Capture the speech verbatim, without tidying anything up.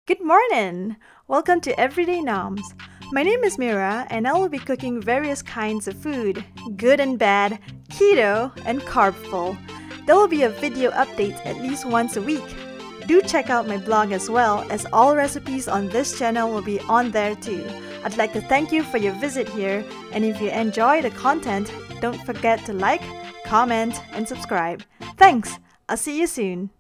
Good morning! Welcome to Everyday Noms. My name is Mira and I will be cooking various kinds of food, good and bad, keto, and carb-full. There will be a video update at least once a week. Do check out my blog as well, as all recipes on this channel will be on there too. I'd like to thank you for your visit here, and if you enjoy the content, don't forget to like, comment, and subscribe. Thanks! I'll see you soon!